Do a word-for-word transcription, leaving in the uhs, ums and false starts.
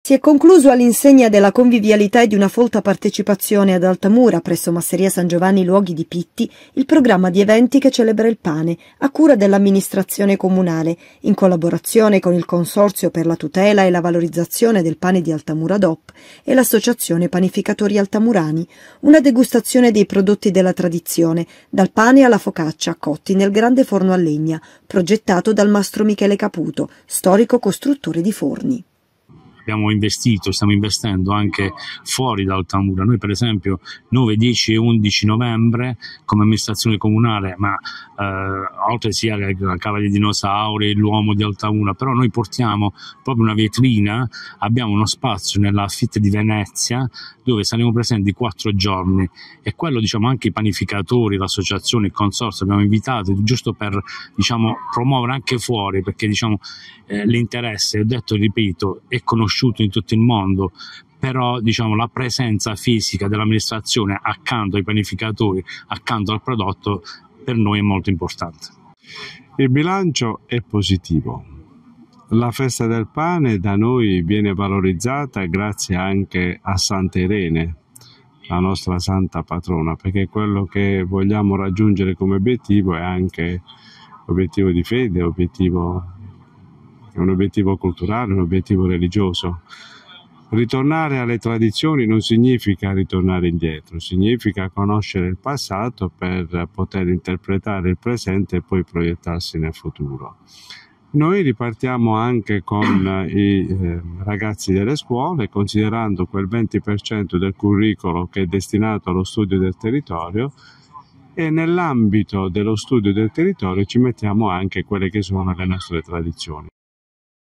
Si è concluso all'insegna della convivialità e di una folta partecipazione ad Altamura, presso Masseria San Giovanni Luoghi di Pitti, il programma di eventi che celebra il pane, a cura dell'amministrazione comunale, in collaborazione con il Consorzio per la tutela e la valorizzazione del pane di Altamura D O P e l'Associazione Panificatori Altamurani, una degustazione dei prodotti della tradizione, dal pane alla focaccia, cotti nel grande forno a legna, progettato dal mastro Michele Caputo, storico costruttore di forni. Abbiamo investito, stiamo investendo anche fuori da Altamura. Noi per esempio nove, dieci e undici novembre come amministrazione comunale, ma eh, oltre sia la cava dei dinosauri, l'uomo di Altamura, però noi portiamo proprio una vetrina, abbiamo uno spazio nella Fitte di Venezia dove saremo presenti quattro giorni e quello diciamo anche i panificatori, l'associazione, il consorzio abbiamo invitato giusto per diciamo promuovere anche fuori, perché diciamo eh, l'interesse, ho detto e ripeto, è conosciuto in tutto il mondo, però diciamo la presenza fisica dell'amministrazione accanto ai panificatori, accanto al prodotto, per noi è molto importante. Il bilancio è positivo. La festa del pane da noi viene valorizzata grazie anche a Santa Irene, la nostra santa patrona, perché quello che vogliamo raggiungere come obiettivo è anche obiettivo di fede, obiettivo è un obiettivo culturale, un obiettivo religioso. Ritornare alle tradizioni non significa ritornare indietro, significa conoscere il passato per poter interpretare il presente e poi proiettarsi nel futuro. Noi ripartiamo anche con i eh, ragazzi delle scuole, considerando quel venti per cento del curricolo che è destinato allo studio del territorio, e nell'ambito dello studio del territorio ci mettiamo anche quelle che sono le nostre tradizioni.